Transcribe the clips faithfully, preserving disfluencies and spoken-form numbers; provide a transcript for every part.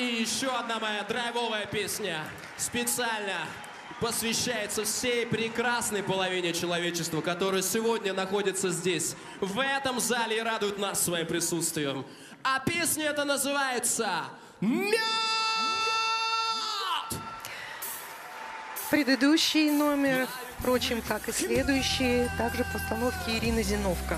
И еще одна моя драйвовая песня специально посвящается всей прекрасной половине человечества, которая сегодня находится здесь, в этом зале, и радует нас своим присутствием. А песня эта называется «Мед». Предыдущий номер, впрочем, как и следующие, также постановки Ирины Зиновко.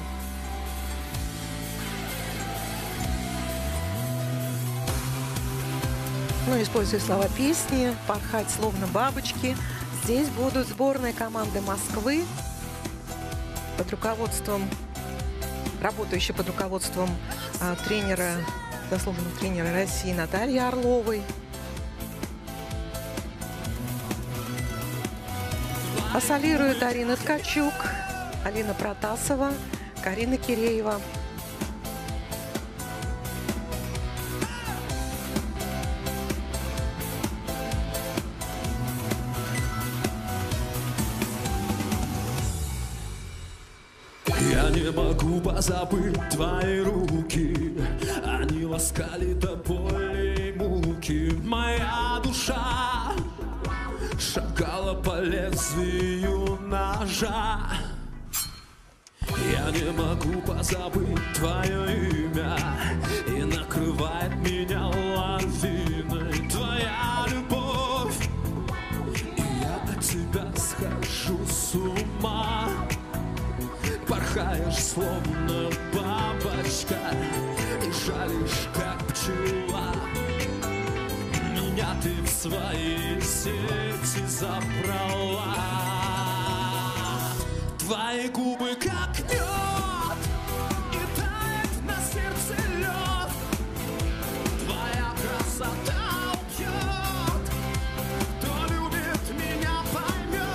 Ну, используя слова песни, порхать словно бабочки. Здесь будут сборные команды Москвы под руководством, работающие под руководством а, тренера, заслуженного тренера России Натальи Орловой. А солируют Арина Ткачук, Алина Протасова, Карина Киреева. Я не могу позабыть твои руки, они ласкали до боли и муки. Моя душа шагала по лезвию ножа. Я не могу позабыть твое имя, и накрывает меня лавиной твоя любовь, и я от тебя схожу с ума. Порхаешь, словно бабочка, и жалишь, как пчела. Меня ты в свои сети забрала. Твои губы как мед, и тает на сердце лед. Твоя красота убьет, кто любит меня поймет.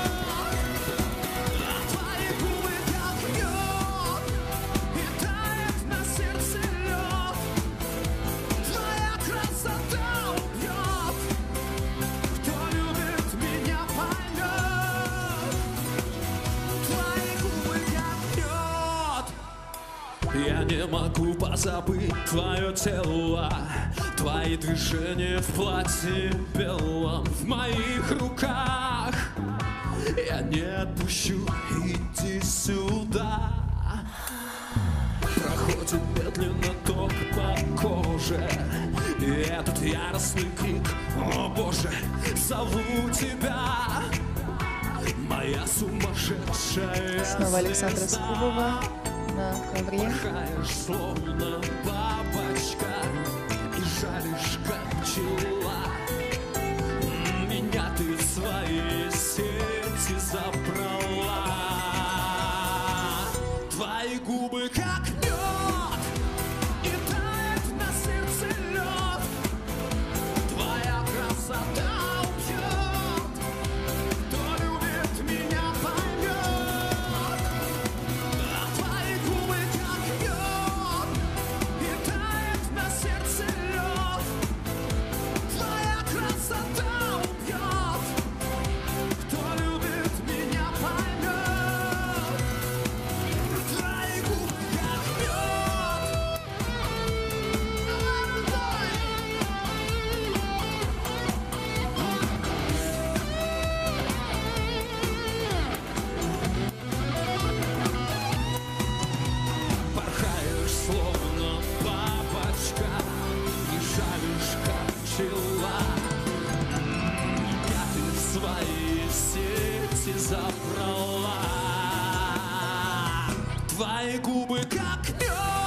Твои губы как мед, и тает на сердце лед. Твоя красота убьет, кто любит меня поймет. Твои губы как мед. Я не могу позабыть твое тело, твои движения в платье белом в моих руках. Я не отпущу, иди сюда. Проходит медленно ток по коже, и этот яростный крик: о боже, зову тебя, моя сумасшедшая. Снова Александра звезда. Скубова на ковре. Порхаешь, словно бабочка, и жалишь, как пчела. Меня ты в свои сети забрала. Твои губы как мед, и тает на сердце лед. Твоя красота убьет, кто любит меня поймет. Твои губы как мед, и тает на сердце лед. Твоя красота убьет, кто любит меня поймет. Твои губы как мед. Порхаешь, словно бабочка, и жалишь, как пчела. Меня ты в свои сети забрала. Твои губы как мед.